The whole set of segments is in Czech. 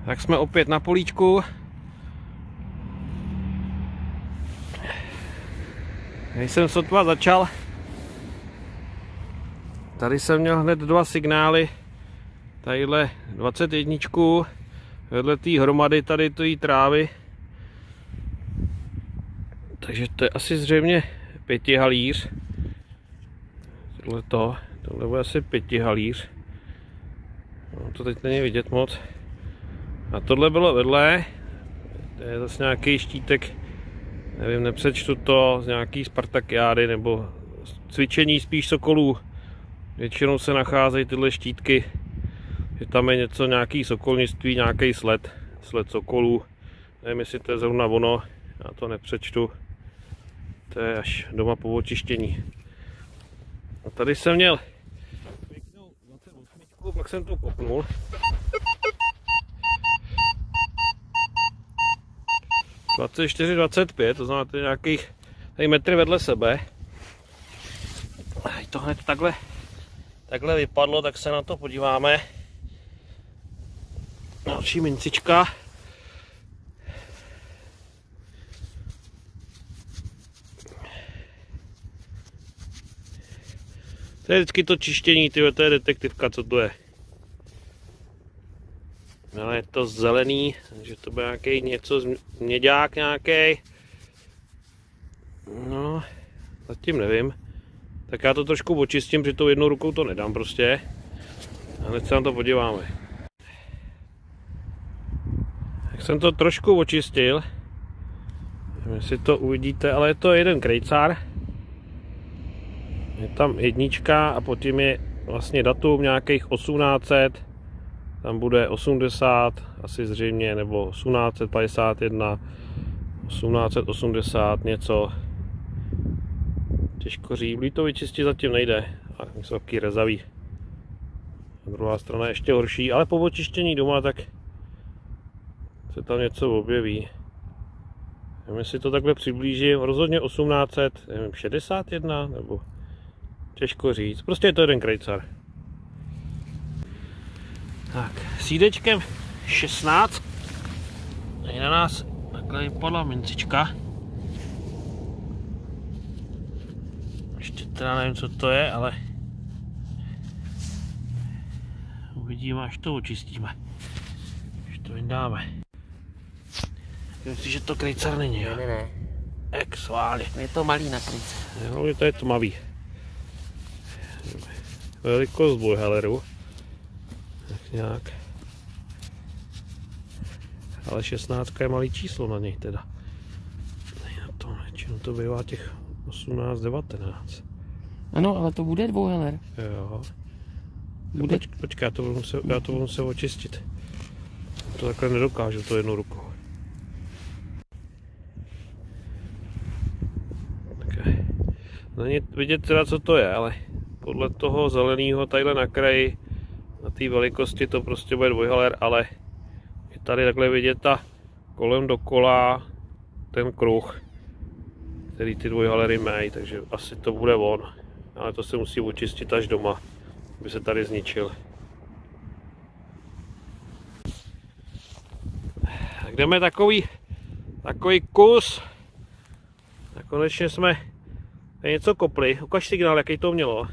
Tak jsme opět na políčku. Když jsem sotva začal, tady jsem měl hned dva signály. Tadyhle 21, vedle té hromady tady té trávy. Takže to je asi zřejmě 5 halíř. Tohle bude asi 5 halíř. No, to teď není vidět moc. A tohle bylo vedle. To je zase nějaký štítek, nevím, nepřečtu to, z nějaký Spartakiády nebo cvičení spíš sokolů. Většinou se nacházejí tyhle štítky, že tam je něco, nějaký sokolnictví, nějaký sled sokolů. Nevím, jestli to je zrovna ono, já to nepřečtu. To je až doma po očištění. A tady jsem měl pěknou 28, pak jsem to kopnul. - 24, 25, to znamená, to je nějakých metry vedle sebe. A to hned takhle vypadlo, tak se na to podíváme. Další mincička. To je vždycky to čištění, tyhle, to je detektivka, co to je. Ale je to zelený, takže to bude nějaký něco, měďák nějaký. No, zatím nevím. Tak já to trošku očistím, protože tou jednou rukou to nedám prostě. A hned se na to podíváme. Tak jsem to trošku očistil. Nevím, jestli to uvidíte, ale je to jeden krejcár. Je tam jednička a potom je vlastně datum nějakých 1800. Tam bude 80, asi zřejmě, nebo 1851, 1880 něco. Těžko říct, to vyčistit zatím nejde. A jsou taky rezavý. A druhá strana je ještě horší, ale po očištění doma tak se tam něco objeví. Nevím, jestli to takhle přiblížím, rozhodně 1861, nebo těžko říct. Prostě je to jeden krejcar. Tak, sídečkem 16. Tady na nás takhle vypadla mincička. Ještě teda nevím, co to je, ale uvidíme, až to očistíme. Až to vyndáme. Myslím, že to krejcar není, jo? Ne. Jak sváli. Je to malý na krejce. Jo, to je tmavý. Velikost Bullhelleru. Tak nějak. Ale 16 je malý číslo na něj teda. Tady na tom, většinou to bývá těch 18, 19. Ano, ale to bude dvouheller. Jo. Bude... Počkej, já to budu muset očistit. To takhle nedokážu, to jednou rukou. Okay. Není vidět teda, co to je, ale podle toho zeleného tadyhle na kraji, na té velikosti to prostě bude dvojhaler, ale je tady takhle vidět ta kolem dokola ten kruh, který ty dvojhalery mají, takže asi to bude on. Ale to se musí očistit až doma, aby se tady zničil. Tak jdeme takový kus. A konečně jsme něco kopli. Ukaž signál, jaký to mělo.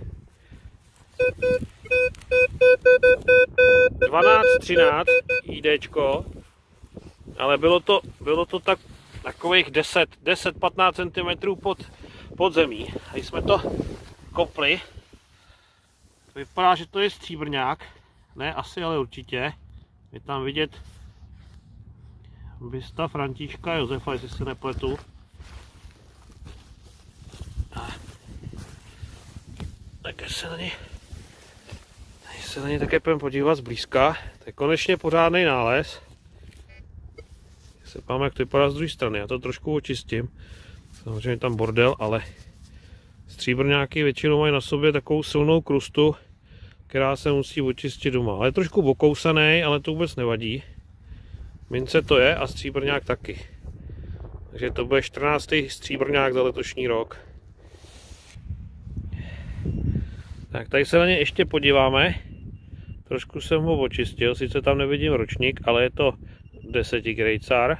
12-13 IDčko, ale bylo to takových 10-15 cm pod zemí. A jsme to kopli. Vypadá, že to je stříbrňák. Ne asi, ale určitě. Je tam vidět bysta Františka Josefa, jestli se nepletu. Tak se na něj také půjdeme podívat zblízka. To je konečně pořádný nález. Se páme, jak to vypadá z druhé strany. Já to trošku očistím. Samozřejmě tam bordel, ale stříbrňáky většinou mají na sobě takovou silnou krustu, která se musí očistit doma. Ale je trošku okousaný, ale to vůbec nevadí. Mince to je a stříbrňák taky. Takže to bude 14. stříbrňák za letošní rok. Tak tady se na ně ještě podíváme. Trošku jsem ho očistil, sice tam nevidím ročník, ale je to 10 krejcar.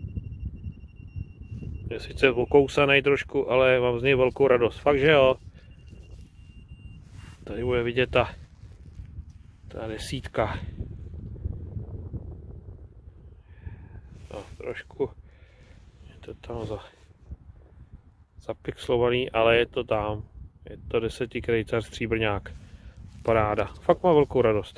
Je sice okousaný trošku, ale mám z něj velkou radost. Fakt, že jo. Tady bude vidět ta 10. No, trošku je to tam zapixlovaný, ale je to tam. Je to 10 krejcar stříbrňák. Paráda. Fakt má velkou radost.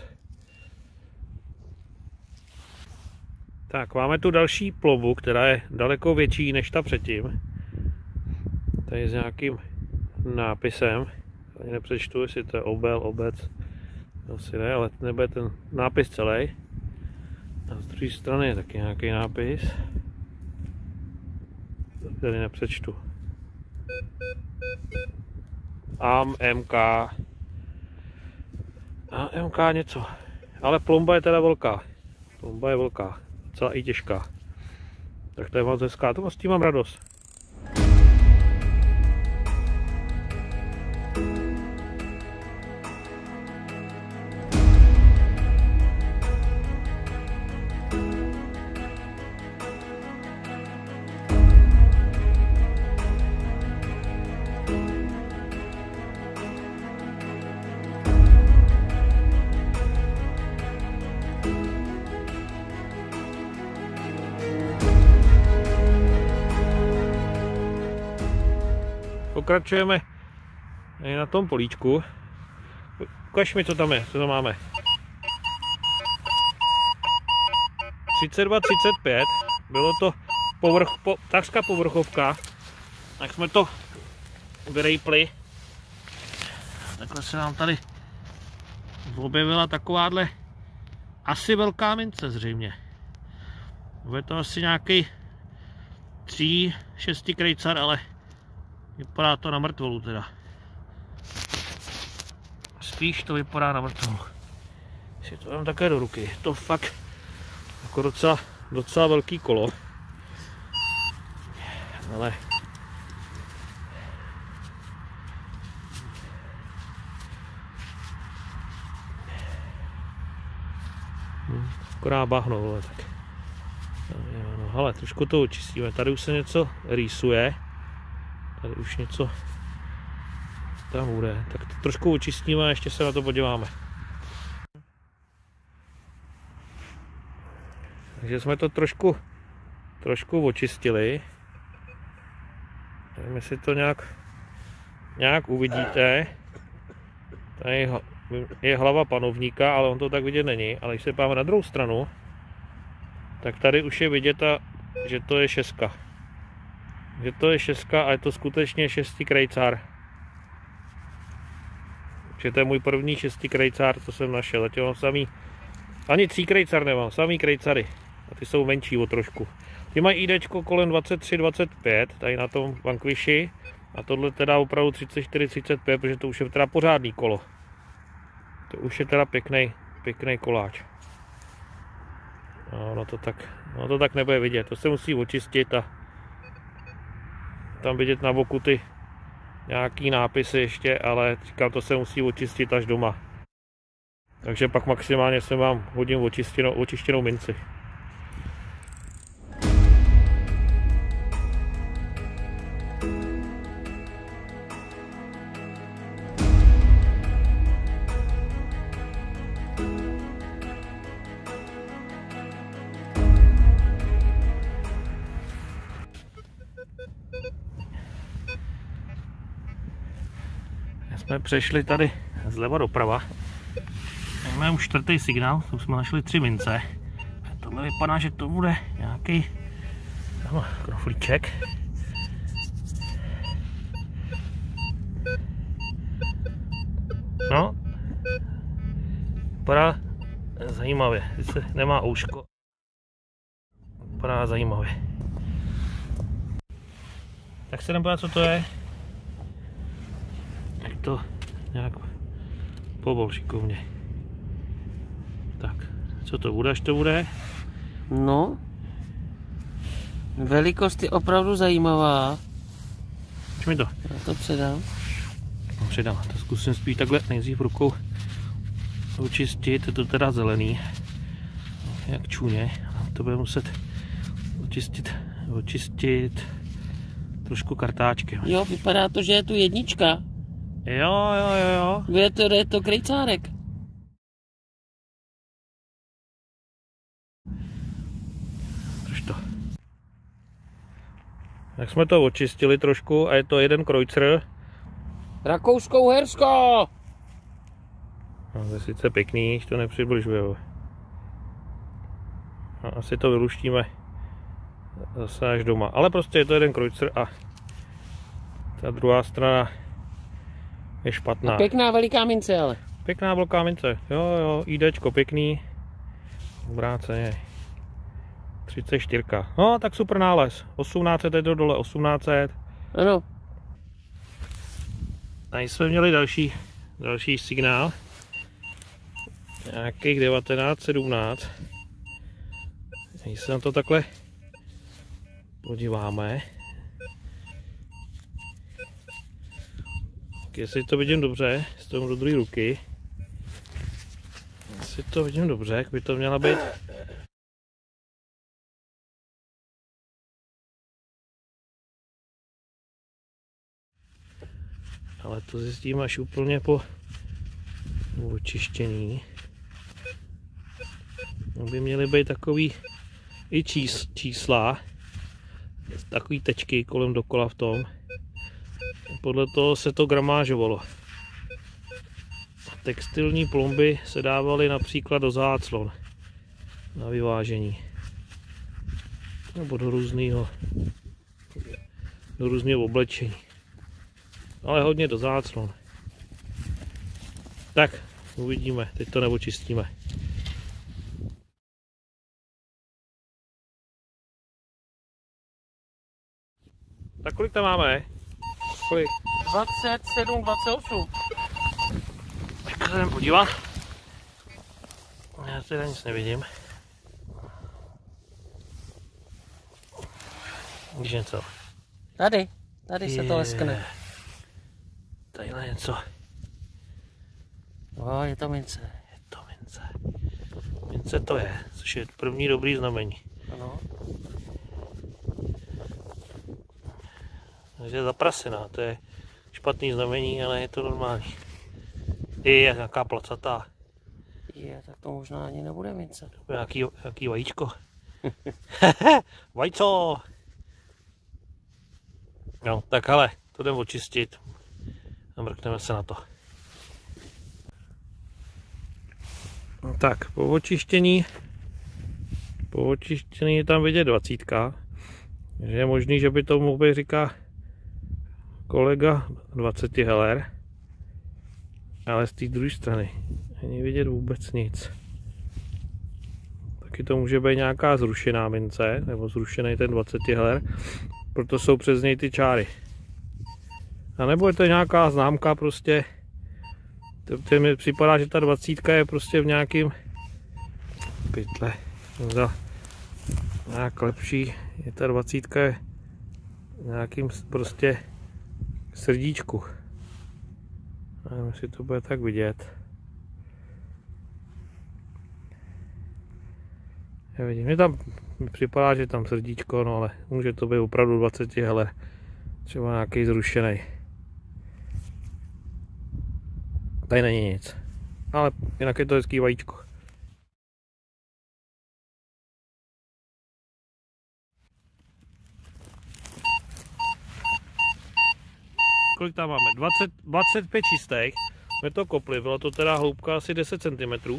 Tak, máme tu další plombu, která je daleko větší než ta předtím. Tady s nějakým nápisem. Ani nepřečtu, jestli to je obel, obec. Asi ne, ale nebude ten nápis celý. A z druhé strany je taky nějaký nápis. Tady nepřečtu. AMK. AMK něco. Ale plomba je teda velká. Plomba je velká. Docela i těžká. Tak to je moc hezká. To s tím mám radost. Pokračujeme na tom políčku. Ukaž mi, co tam je, co tam máme. 32-35, bylo to takřka povrchovka, tak jsme to vyrejpli. Takhle se nám tady objevila takováhle asi velká mince zřejmě. Bude to asi nějaký 3-6 krejcar, ale vypadá to na mrtvolu teda. Spíš to vypadá na mrtvolu. Si to dám také do ruky. To fakt jako docela velký kolo. Ale akorát bahno, ale tak. No, hele, trošku to očistíme. Tady už se něco rýsuje. Tady už něco tam bude. Tak to trošku očistíme a ještě se na to podíváme. Takže jsme to trošku očistili. Nevím, jestli to nějak uvidíte. Tady je hlava panovníka, ale on to tak vidět není. Ale když se páme na druhou stranu, tak tady už je vidět, že to je šestka. Že to je šestka a je to skutečně 6 krejcar. Že to je můj první 6 krejcar, co jsem našel. Zatím mám samý, ani 3 krejcar nemám, samý krejcary. A ty jsou menší o trošku. Ty mají IDčko kolem 23-25, tady na tom Vanquishi. A tohle teda opravdu 34-35, protože to už je teda pořádný kolo. To už je teda pěkný koláč. No, to tak nebude vidět, to se musí očistit a tam vidět na boku ty nějaký nápisy ještě, ale říkám, to se musí očistit až doma. Takže pak maximálně se vám hodím očištěnou minci. Jsme přešli tady zleva doprava. Máme už 4. signál, tu jsme našli 3 mince. A tohle vypadá, že to bude nějaký kroflíček. No, vypadá zajímavě, sice nemá ouško. Vypadá zajímavě. Tak se nebojím, co to je. Jak to nějak pobol šikovně. Tak, co to bude, až to bude? No, velikost je opravdu zajímavá. Už mi to. Já to předám. No, předám, to zkusím spíš takhle nejdřív rukou očistit, je to teda zelený, jak čůně, to bude muset očistit trošku kartáčkem. Jo, vypadá to, že je tu jednička. Jo. Je to krejcárek. Drž to. Tak jsme to očistili trošku a je to jeden Kreuzer. Rakousko-Uhersko! No, to je sice pěkný, když to nepřibližuje. No, asi to vyluštíme zase až doma. Ale prostě je to jeden Kreuzer a ta druhá strana je špatná. A pěkná veliká mince, ale. Pěkná velká mince. Jo, IDčko pěkný. Obráceně. 34. No, tak super nález. 1800 je to dole, 1800. Ano. Tady jsme měli další signál. Nějakých 19, 17. Když se na to takhle podíváme. Jestli to vidím dobře, s tomu do druhé ruky. Jestli to vidím dobře, jak by to měla být. Ale to zjistím až úplně po očištění. By měly být takový i čísla, takový tečky kolem dokola v tom. Podle toho se to gramážovalo. Textilní plomby se dávaly například do záclon na vyvážení. Nebo do různého oblečení. Ale hodně do záclon. Tak, uvidíme, teď to neočistíme. Tak kolik tam máme? Kolik? 27, 28. Tak se jdem podívat. Já teda nic nevidím. Víš něco? Tady se to leskne. Tadyhle něco. No, je to mince. Je to mince. Mince to je, což je první dobrý znamení. Ano. Takže zaprasená, to je špatný znamení, ale je to normální. Je nějaká placatá. Tak to možná ani nebude mince. Jaký vajíčko. Vajco! No, tak hele, to jdem očistit a mrkneme se na to. No, tak, po očištění je tam vidět 20. Takže je možný, že by to mohl být, říká kolega, 20 heler. Ale z té druhé strany není vidět vůbec nic. Taky to může být nějaká zrušená mince, nebo zrušený ten 20 heler, proto jsou přes něj ty čáry. A nebo je to nějaká známka prostě, to mi připadá, že ta 20 je prostě v nějakým pytle. Nějak lepší, je ta 20 je v nějakým prostě srdíčku. Nevím, jestli to bude tak vidět. Já vidím, mi připadá, že tam srdíčko, no ale může to být opravdu 20 heler. Třeba nějaký zrušený. Tady není nic. Ale jinak je to hezký vajíčko. Kolik tam máme? 25 čistých. Jsme to kopli, byla to teda hloubka asi 10 cm.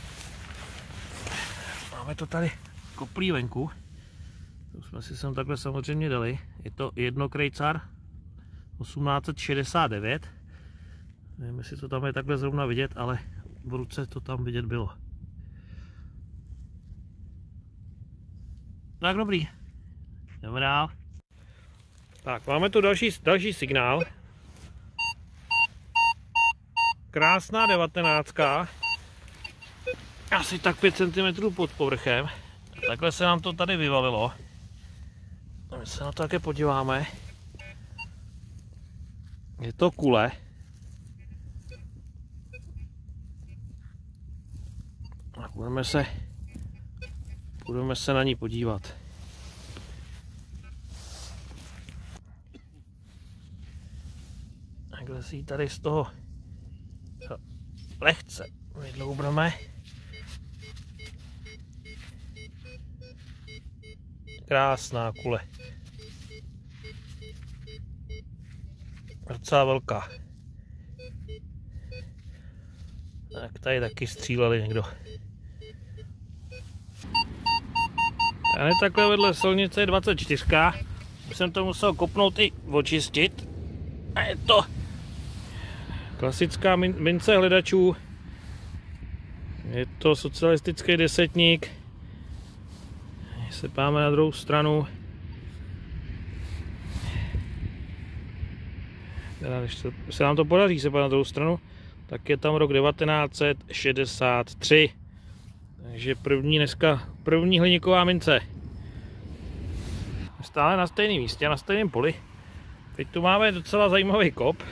Máme to tady koplí venku. To jsme si sem takhle samozřejmě dali. Je to jedno Krejcar 1869. Nevím, jestli to tam je takhle zrovna vidět, ale v ruce to tam vidět bylo. Tak dobrý. Jdeme dál. Tak, máme tu další signál. Krásná 19. Asi tak 5 cm pod povrchem. Takhle se nám to tady vyvalilo. A my se na to také podíváme. Je to kule. A budeme se na ní podívat. Takhle si ji tady z toho lehce vydloubneme. Krásná kule. Docela velká. Tak tady taky stříleli někdo. A ne takhle vedle silnice je 24. Už jsem to musel kopnout i očistit. A je to klasická mince hledačů. Je to socialistický desetník. Sepáme na druhou stranu. Když se nám to podaří sepat na druhou stranu, tak je tam rok 1963. Takže první hliníková mince. Stále na stejném místě, na stejném poli. Teď tu máme docela zajímavý kop.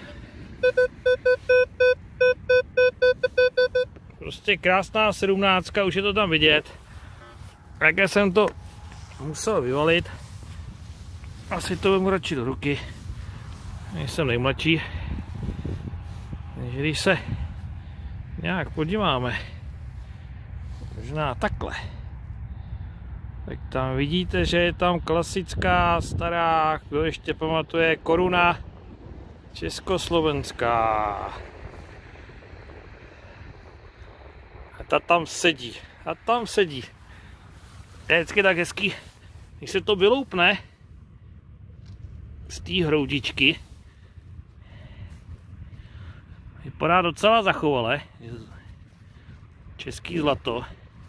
Prostě krásná 17, už je to tam vidět. Také jsem to musel vyvalit. Asi to vezmu radši do ruky. Jsem nejmladší. Takže když se nějak podíváme, možná takhle, tak tam vidíte, že je tam klasická stará, kdo ještě pamatuje, koruna československá. A ta tam sedí. A tam sedí. Je vždycky tak hezký, když se to vyloupne z té hroudičky. Vypadá docela zachovale. Český zlato.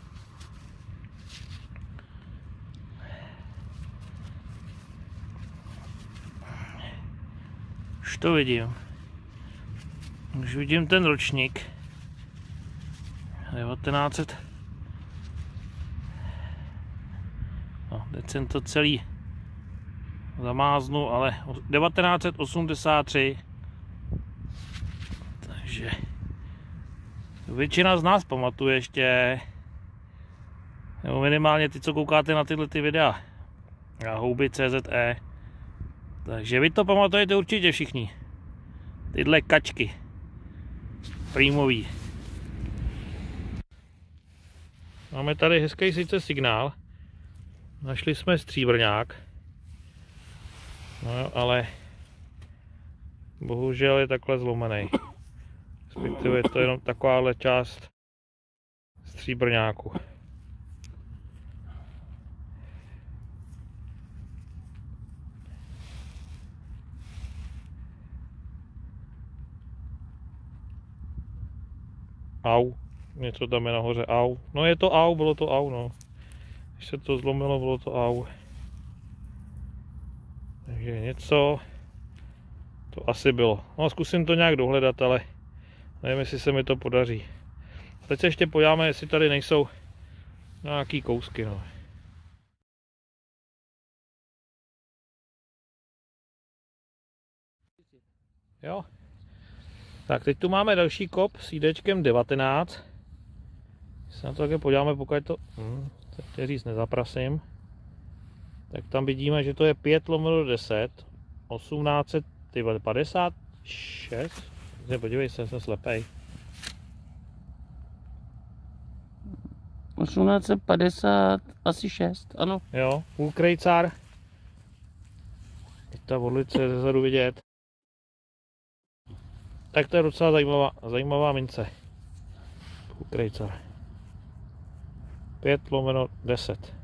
Už to vidím. Už vidím ten ročník. 1900. No, teď jsem to celý zamáznu, ale 1983. Takže většina z nás pamatuje ještě, nebo minimálně ty, co koukáte na tyhle videa, na houby.cze. Takže vy to pamatujete určitě všichni. Tyhle kačky. Prýmový. Máme tady hezký sice signál. Našli jsme stříbrňák. No jo, ale bohužel je takhle zlomený. Respektive je to jenom takováhle část stříbrňáku. Au, něco tam je nahoře, au. No je to au, bylo to au, no. Když se to zlomilo, bylo to au. Takže něco to asi bylo. No zkusím to nějak dohledat, ale nevím, jestli se mi to podaří. Teď se ještě podíváme, jestli tady nejsou nějaký kousky, no. Jo. Tak teď tu máme další kop s IDčkem 19. Když se na to také podíváme, pokud to se chtěl říct, nezaprasím. Tak tam vidíme, že to je 5/10 1856. Podívej se, jsem slepej. 1850, asi 6, ano. Jo, půlkrejcar. Teď ta vodlice je zezadu vidět. Tak to je docela zajímavá mince. Půlkrejcar. 5/10.